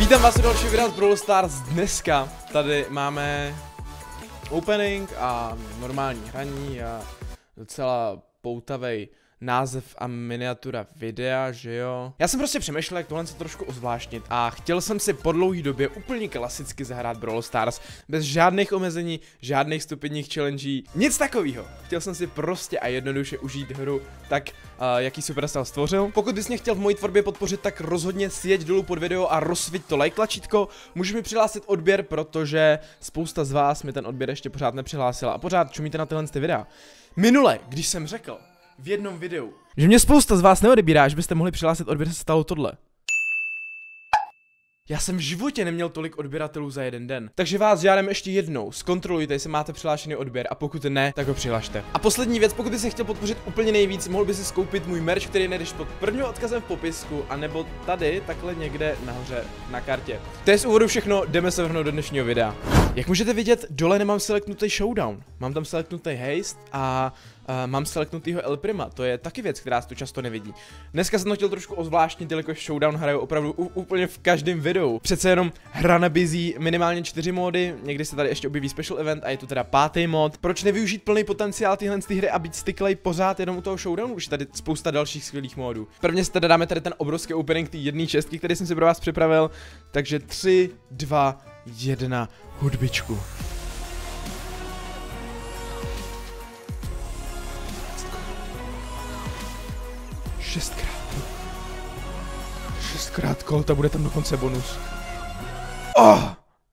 Vítám vás u dalšího videa z Brawl Stars. Dneska tady máme opening a normální hraní a docela poutavej název a miniatura videa, že jo? Já jsem prostě přemýšlel, jak tohle se trošku ozvláštnit a chtěl jsem si po dlouhé době úplně klasicky zahrát Brawl Stars, bez žádných omezení, žádných stupidních challengí, nic takového. Chtěl jsem si prostě a jednoduše užít hru tak, jaký Supercell stvořil. Pokud bys mě chtěl v mojí tvorbě podpořit, tak rozhodně sjeď dolů pod video a rozsviť to like tlačítko. Můžeš mi přihlásit odběr, protože spousta z vás mi ten odběr ještě pořád nepřihlásila a pořád čumíte na tyhle videa. Minule, když jsem řekl v jednom videu, že mě spousta z vás neodebírá, že byste mohli přihlásit odběr, se stalo tohle. Já jsem v životě neměl tolik odběratelů za jeden den. Takže vás žádám ještě jednou, zkontrolujte, jestli máte přihlášený odběr a pokud ne, tak ho přihlašte. A poslední věc, pokud bys se chtěl podpořit úplně nejvíc, mohl bys si skoupit můj merch, který najdeš pod prvním odkazem v popisku, anebo tady, takhle někde nahoře na kartě. To je z úvodu všechno, jdeme se vrhnout do dnešního videa. Jak můžete vidět, dole nemám selektnutý showdown. Mám tam selektnutý haste a mám selektnutýho El Prima, to je taky věc, která se tu často nevidí. Dneska jsem to chtěl trošku ozvláštnit, jelikož showdown hraju opravdu úplně v každém videu. Přece jenom hra nabízí minimálně 4 módy, někdy se tady ještě objeví special event a je tu teda 5. mod. Proč nevyužít plný potenciál téhle hry a být styklej pořád jenom u toho showdownu? Už je tady spousta dalších skvělých módů. Prvně si teda dáme tady ten obrovský opening té jedné čestky, který jsem si pro vás připravil. Takže 3, 2, 1, hudbičku. Šestkrát Colta, bude tam dokonce bonus. Oh!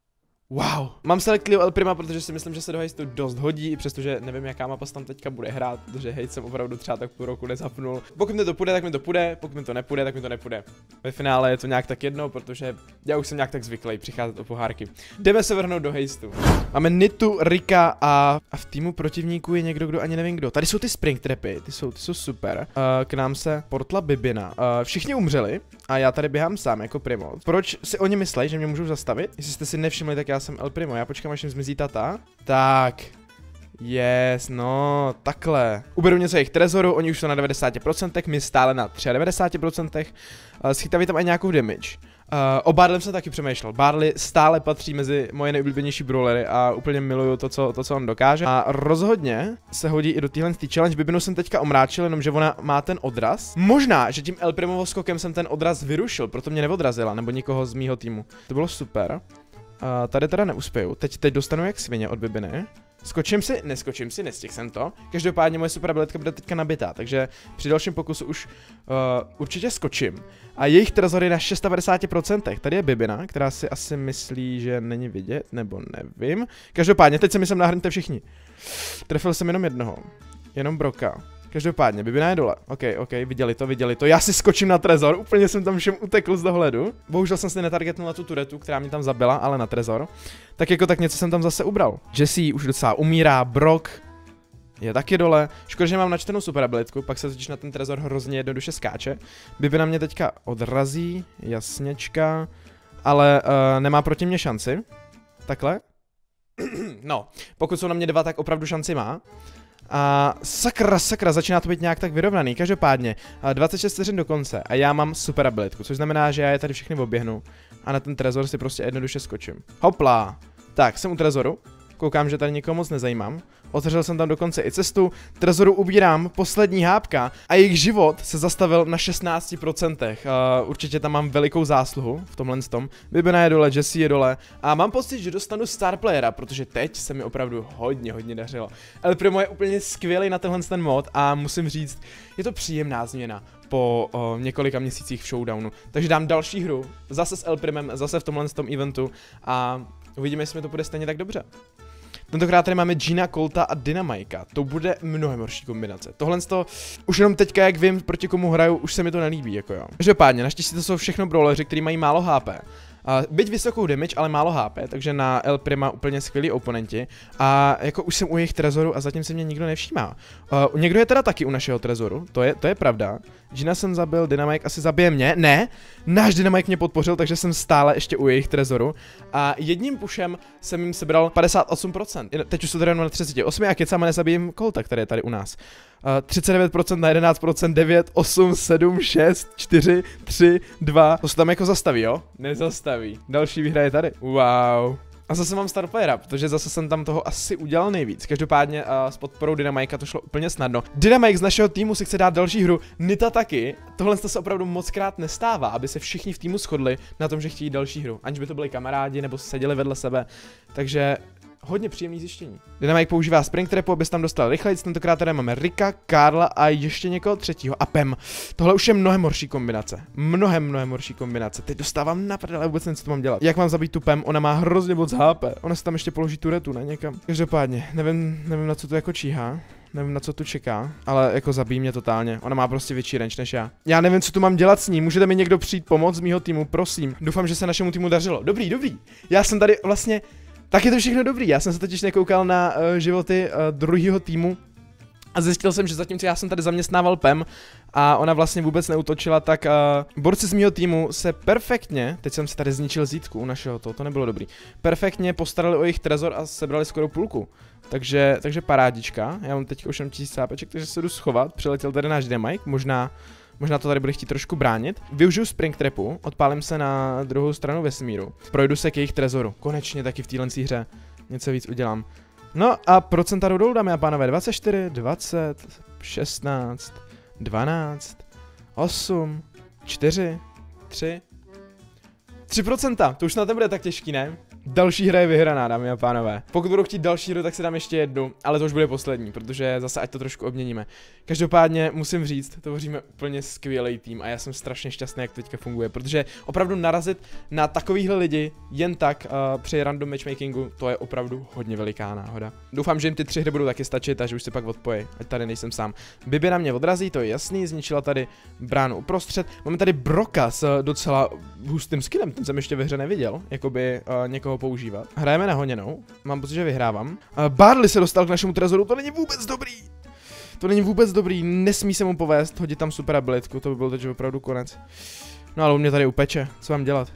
Wow. Mám select El Prima, protože si myslím, že se do hejstu dost hodí, přestože nevím, jaká mapa tam teďka bude hrát, protože hejst jsem opravdu třeba tak půl roku nezapnul. Pokud mi to půjde, tak mi to půjde, pokud mi to nepůjde, tak mi to nepůjde. Ve finále je to nějak tak jedno, protože já už jsem nějak tak zvyklý přicházet o pohárky. Jdeme se vrhnout do hejstu. Máme Nitu, Rika a v týmu protivníků je někdo, kdo ani nevím kdo. Tady jsou ty spring trapy, ty jsou super. K nám se portla Bibina. Všichni umřeli a já tady běhám sám jako Primo. Proč si oni myslí, že mě můžou zastavit? Jestli jste si nevšimli, tak já jsem El Primo. Já počkám, až jim zmizí tata. Tak. Yes, no, takhle. Uberu něco jejich trezoru, oni už jsou na 90%, my stále na 93%. Schytaví tam i nějakou damage. O Barleym jsem taky přemýšlel. Barley stále patří mezi moje nejoblíbenější brawlery a úplně miluju to, co on dokáže. A rozhodně se hodí i do téhle challenge. Bibinu jsem teďka omráčil, jenomže ona má ten odraz. Možná, že tím El Primovo skokem jsem ten odraz vyrušil, proto mě neodrazila, nebo nikoho z mýho týmu. To bylo super. Tady teda neuspěju. Teď dostanu jak svině od Bibiny. Skočím si, neskočím si, nestihl jsem to. Každopádně moje super abilitka bude teďka nabitá, takže při dalším pokusu už určitě skočím. A jejich trezor je na 650%. Tady je Bibina, která si asi myslí, že není vidět, nebo nevím. Každopádně, teď se mi sem nahrňte všichni. Trefil jsem jenom jednoho. Jenom Broka. Každopádně, Bibina je dole. OK, viděli to. Já si skočím na trezor, úplně jsem tam všem utekl z dohledu. Bohužel jsem si netargetnul na tu turetu, která mě tam zabila, ale na trezor. Tak jako tak něco jsem tam zase ubral. Jessie už docela umírá, Brock je taky dole. Škoda, že mám načtenou super abilitku, pak se totiž na ten trezor hrozně jednoduše skáče. Bibina mě teďka odrazí, jasněčka, ale nemá proti mě šanci. Takhle. No, pokud jsou na mě 2, tak opravdu šanci má. A sakra, začíná to být nějak tak vyrovnaný. Každopádně 26 vteřin do konce a já mám super abilitku, což znamená, že já je tady všechny oběhnu a na ten trezor si prostě jednoduše skočím. Hopla! Tak, jsem u trezoru, koukám, že tady nikoho moc nezajímám. Otevřel jsem tam dokonce i cestu, trezoru ubírám poslední hápka a jejich život se zastavil na 16%. Určitě tam mám velikou zásluhu v tomhle tom. Bibina je dole, Jessie je dole a mám pocit, že dostanu star playera, protože teď se mi opravdu hodně dařilo. El Primo je úplně skvělý na tenhle ten mod a musím říct, je to příjemná změna po několika měsících v showdownu. Takže dám další hru, zase s El Primem, zase v tomhle tom eventu a uvidíme, jestli mi to bude stejně tak dobře. Tentokrát tady máme Gina, Colta a Dynamika. To bude mnohem horší kombinace. Tohle už jenom teďka, jak vím, proti komu hraju, už se mi to nelíbí, jako jo. Každopádně, naštěstí to jsou všechno brawleři, kteří mají málo HP. Byť vysokou damage, ale málo HP, takže na El Prima úplně skvělí oponenti. A jako už jsem u jejich trezoru a zatím se mě nikdo nevšímá. Někdo je teda taky u našeho trezoru, to je pravda. Gina jsem zabil, Dynamik asi zabije mě. Ne, náš Dynamik mě podpořil, takže jsem stále ještě u jejich trezoru. A jedním pušem jsem jim sebral 58%. Teď už jsou tady na 38 a kecama nezabijím Colta, který je tady u nás. 39% na 11%, 9, 8, 7, 6, 4, 3, 2. To se tam jako zastaví, jo? Nezastaví. zvědavý. Další výhra je tady. Wow. A zase mám starplayera, protože zase jsem tam toho asi udělal nejvíc. Každopádně s podporou Dynamika to šlo úplně snadno. Dynamik z našeho týmu si chce dát další hru, Nita taky. Tohle se opravdu mockrát nestává, aby se všichni v týmu shodli na tom, že chtějí další hru. Aniž by to byli kamarádi nebo seděli vedle sebe. Takže hodně příjemný zjištění. Dynamik používá Springtrapu, abys tam dostal rychleji. Tentokrát tady máme Ricka, Karla a ještě někoho třetího. A Pem. Tohle už je mnohem horší kombinace. Mnohem horší kombinace. Teď dostávám na prdele, vůbec nic, co mám dělat. Jak mám zabít tu Pem? Ona má hrozně moc HP. Ona se tam ještě položí turetu, ne někam. Každopádně, nevím na co to jako číhá. Nevím, na co tu čeká, ale jako zabíjí mě totálně. Ona má prostě větší range než já. Já nevím, co tu mám dělat s ní. Můžete mi někdo přijít pomoct z mýho týmu, prosím. Doufám, že se našemu týmu dařilo. Dobrý. Já jsem tady vlastně. Tak je to všechno dobrý, já jsem se totiž nekoukal na životy druhého týmu a zjistil jsem, že zatímco já jsem tady zaměstnával Pem a ona vlastně vůbec neutočila, tak borci z mého týmu se perfektně, teď jsem si tady zničil zítku u našeho to nebylo dobrý, perfektně postarali o jejich trezor a sebrali skoro půlku. Takže parádička, já mám teď už jenom 1000 sápeček, takže se jdu schovat, přiletěl tady náš Dynamik, možná to tady bude chtít trošku bránit. Využiju Springtrapu, odpálím se na druhou stranu vesmíru. Projdu se k jejich trezoru. Konečně taky v téhle hře něco víc udělám. No a procenta jdou dolů, dámy a pánové. 24, 20, 16, 12, 8, 4, 3. 3%, to už snad nebude tak těžký, ne? Další hra je vyhraná, dámy a pánové. Pokud budou chtít další hru, tak si dám ještě jednu, ale to už bude poslední, protože zase ať to trošku obměníme. Každopádně musím říct, tvoříme úplně skvělý tým a já jsem strašně šťastný, jak to teďka funguje, protože opravdu narazit na takovýhle lidi jen tak při random matchmakingu, to je opravdu hodně veliká náhoda. Doufám, že jim ty 3 hry budou taky stačit a že už si pak odpojí, ať tady nejsem sám. Bibi na mě odrazí, to je jasný, zničila tady bránu uprostřed. Máme tady Broka s docela hustým skillem, ten jsem ještě ve hře neviděl, jakoby někoho používat. Hrajeme na honěnou, mám pocit, že vyhrávám. Barley se dostal k našemu trezoru, to není vůbec dobrý. To není vůbec dobrý, nesmí se mu povést, hodit tam super abilitku, to by byl teď opravdu konec. No ale u mě tady upeče, co mám dělat?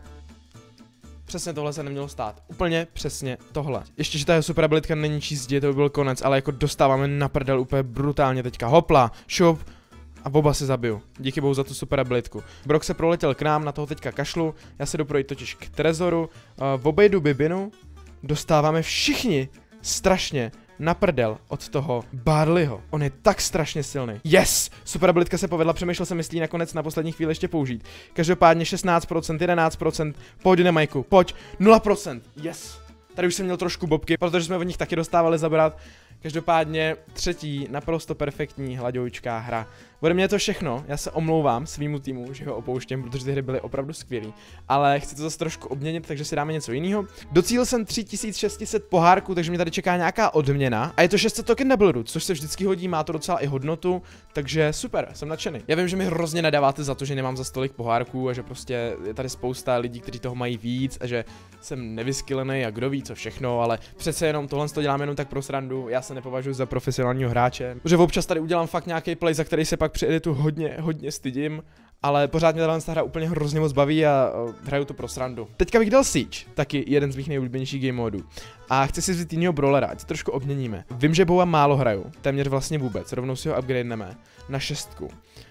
Přesně tohle se nemělo stát, úplně přesně tohle. Ještě, že ta super abilitka není čízdě, to by byl konec, ale jako dostáváme na prdel úplně brutálně teďka. Hopla, šup. A oba se zabiju. Díky bohu za tu super abilitku. Brok se proletěl k nám, na toho teďka kašlu. Já se jdu projít totiž k trezoru. Obejdu Bibinu. Dostáváme všichni strašně na prdel od toho Barleyho. On je tak strašně silný. Yes! Super abilitka se povedla, přemýšlel jsem, jestli nakonec na poslední chvíli ještě použít. Každopádně 16%, 11%. Pojď Dynamiku, pojď. 0%. Yes! Tady už jsem měl trošku bobky, protože jsme od nich taky dostávali zabrat. Každopádně třetí naprosto perfektní hladoučká hra. Ode mě je to všechno, já se omlouvám svýmu týmu, že ho opouštím, protože ty hry byly opravdu skvělý. Ale chci to zase trošku obměnit, takže si dáme něco jiného. Docílil jsem 3600 pohárků, takže mě tady čeká nějaká odměna. A je to 600 token double root, což se vždycky hodí, má to docela i hodnotu, takže super, jsem nadšený. Já vím, že mi hrozně nadáváte za to, že nemám za stolik pohárků a že prostě je tady spousta lidí, kteří toho mají víc a že jsem nevyskylený a kdo ví co všechno, ale přece jenom tohle to dělám jenom tak pro srandu. Já se nepovažuji za profesionálního hráče, protože občas tady udělám fakt nějaký play, za který se pak při editu hodně stydím, ale pořád mě ta hra úplně hrozně moc baví a hraju to pro srandu. Teďka bych dal Siege, taky jeden z mých nejoblíbenějších game modů. A chci si vzít jinýho brawlera, ať to trošku obměníme. Vím, že Bowa málo hraju, téměř vlastně vůbec, rovnou si ho upgradeneme na 6.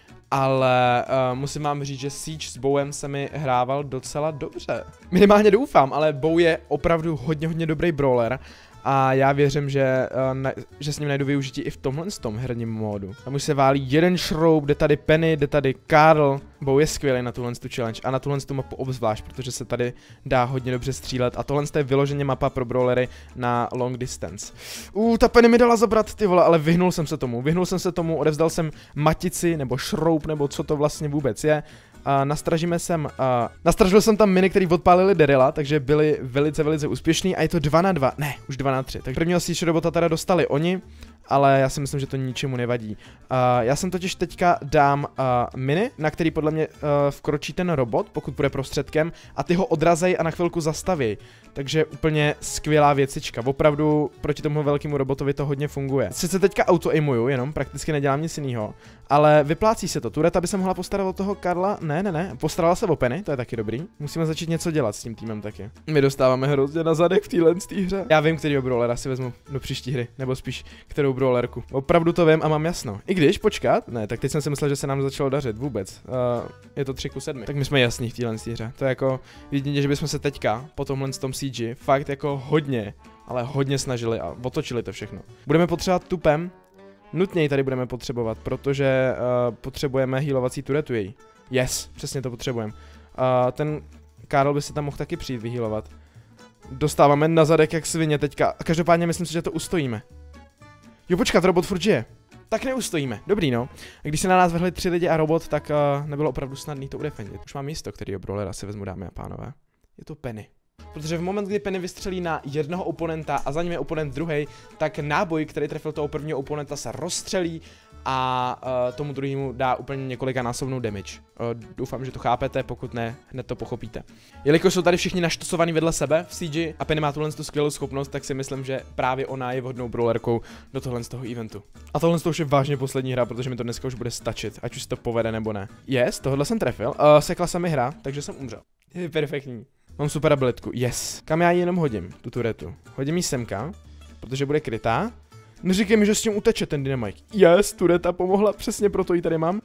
Ale musím vám říct, že Siege s Bowem se mi hrával docela dobře. Minimálně doufám, ale Bow je opravdu hodně dobrý brawler. A já věřím, že s ním najdu využití i v tomhle herním módu. Tam už se válí jeden šroub, jde tady Penny, jde tady Karl. Bow je skvělý na tuhle challenge a na tuhle mapu obzvlášť, protože se tady dá hodně dobře střílet. A tohle je vyloženě mapa pro brawlery na long distance. Ta Penny mi dala zabrat, ty vole, ale vyhnul jsem se tomu, odevzdal jsem matici nebo šroub, nebo co to vlastně vůbec je. Nastražil jsem tam miny, který odpálili Daryla, takže byli velice úspěšný a je to 2-2, ne, už 2-3. Tak prvního siege robota teda dostali oni, ale já si myslím, že to ničemu nevadí. Já jsem totiž teďka dám miny, na který podle mě vkročí ten robot, pokud bude prostředkem, a ty ho odrazej a na chvilku zastaví. Takže úplně skvělá věcička. Opravdu proti tomu velkému robotovi to hodně funguje. Sice teďka auto-aimuju, jenom prakticky nedělám nic jiného, ale vyplácí se to. Tureta by se mohla postarat o toho Karla. Ne. Postarala se o Penny, to je taky dobrý. Musíme začít něco dělat s tím týmem taky. My dostáváme hrozně na zadek v téhle hře. Já vím, který brawlera si vezmu do příští hry, nebo spíš kterou dobrou brawlerku. Opravdu to vím a mám jasno. I když, počkat, ne, tak teď jsem si myslel, že se nám začalo dařit vůbec. Je to 3:7. Tak my jsme jasní v téhle hře. To je jako, jedině, že bychom se teďka po tomhle tom siege fakt jako hodně, ale hodně snažili a otočili to všechno. Budeme potřebovat tupem. Nutněji tady budeme potřebovat, protože potřebujeme healovací turetu její. Yes, přesně to potřebujeme. Ten Karl by se tam mohl taky přijít vyhealovat. Dostáváme na zadek jak svině teďka. Každopádně myslím si, že to ustojíme. Jo, počkat, robot furt žije. Tak neustojíme. Dobrý, no. A když se na nás vrhli 3 lidi a robot, tak nebylo opravdu snadný to udefendit. Už mám místo, který brawlera si vezmu, dámy a pánové. Je to Penny. Protože v moment, kdy Penny vystřelí na jednoho oponenta a za ním je oponent druhý, tak náboj, který trefil toho prvního oponenta, se rozstřelí a tomu druhému dá úplně několikanásobnou damage. Doufám, že to chápete, pokud ne, hned to pochopíte. Jelikož jsou tady všichni naštosovaní vedle sebe v siege a Penny má tuhle tu skvělou schopnost, tak si myslím, že právě ona je vhodnou brawlerkou do tohle z toho eventu. A tohle už je vážně poslední hra, protože mi to dneska už bude stačit, ať už se to povede nebo ne. Yes, tohle jsem trefil, sekla se mi hra, takže jsem umřel. Je perfektní. Mám super abilitku, yes. Kam já ji jenom hodím, tu turetu? Hodím ji semka, protože bude krytá. Neříkej mi, že s tím uteče ten dynamite. Yes, tureta pomohla, přesně proto ji tady mám.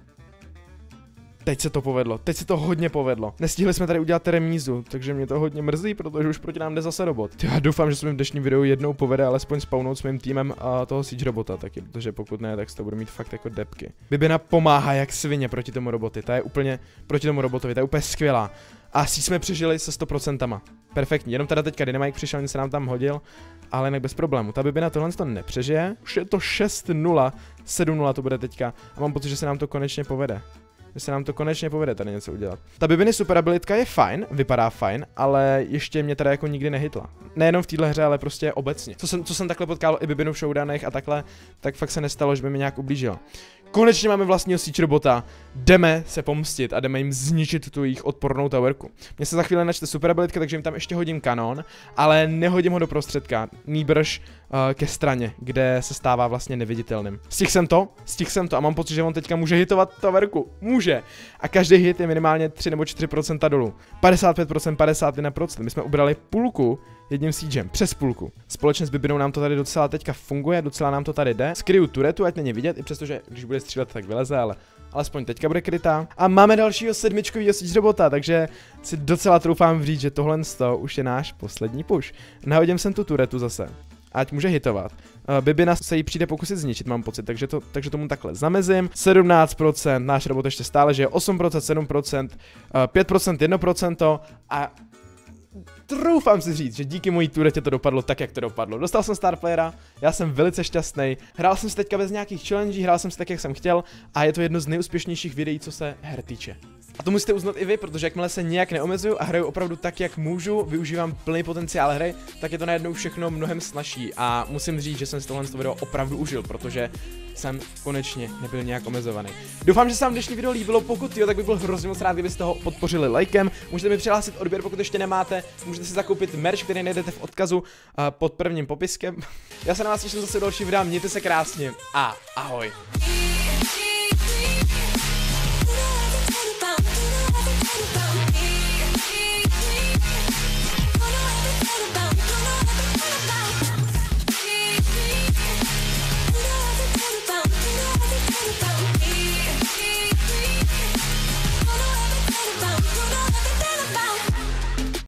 Teď se to povedlo, teď se to hodně povedlo. Nestihli jsme tady udělat remízu, takže mě to hodně mrzí, protože už proti nám jde zase robot. Já doufám, že se mi v dnešním videu jednou povede alespoň spawnout s mým týmem a toho siege robota taky, protože pokud ne, tak to budu mít fakt jako depky. Bibina pomáhá jak svině proti tomu roboty, ta je úplně proti tomu robotovi, ta je úplně skvělá. A jsme přežili se 100%. Perfektní, jenom teda teďka Dynamite přišel, nic se nám tam hodil, ale jinak bez problému. Ta Bibina tohle to nepřežije, už je to 6-0, 7-0 to bude teďka a mám pocit, že se nám to konečně povede. Že se nám to konečně povede tady něco udělat. Ta Bibiny super abilitka je fajn, vypadá fajn, ale ještě mě teda jako nikdy nehitla. Nejenom v téhle hře, ale prostě obecně. Co jsem takhle potkal i Bibinu v showdownech a takhle, tak fakt se nestalo, že by mi nějak ublížila. Konečně máme vlastního siege robota, jdeme se pomstit a jdeme jim zničit tu jejich odpornou towerku. Mně se za chvíli načte super abilitka, takže jim tam ještě hodím kanon, ale nehodím ho do prostředka, nýbrž ke straně, kde se stává vlastně neviditelným. Stihl jsem to a mám pocit, že on teďka může hitovat towerku. Může. A každý hit je minimálně 3 nebo 4% dolů. 55%, 51%. My jsme ubrali půlku jedním siegem, přes půlku. Společně s Bibinou nám to tady docela teďka funguje, docela nám to tady jde. Skryju turetu, ať není vidět, i přestože když bude střílet, tak vyleze, ale alespoň teďka bude krytá. A máme dalšího 7čkovýho siege robota, takže si docela troufám říct, že tohle už je náš poslední push. Nahodím sem tu turetu zase. Ať může hitovat. Bibina se jí přijde pokusit zničit, mám pocit, takže tomu takhle zamezím. 17%, náš robot ještě stále žije, 8%, 7%, 5%, 1% a troufám si říct, že díky mojí turetě to dopadlo tak, jak to dopadlo. Dostal jsem star playera, já jsem velice šťastný. Hrál jsem si teďka bez nějakých challenge, hrál jsem si tak, jak jsem chtěl a je to jedno z nejúspěšnějších videí, co se her týče. A to musíte uznat i vy, protože jakmile se nějak neomezuju a hraju opravdu tak, jak můžu, využívám plný potenciál hry, tak je to najednou všechno mnohem snazší a musím říct, že jsem si tohle video opravdu užil, protože jsem konečně nebyl nějak omezovaný. Doufám, že se vám dnešní video líbilo, pokud jo, tak bych byl hrozně moc rád, kdybyste ho podpořili lajkem. Můžete mi přihlásit odběr, pokud ještě nemáte, můžete si zakoupit merch, který najdete v odkazu pod prvním popiskem. Já se na vás těším zase v další videa, mějte se krásně a ahoj.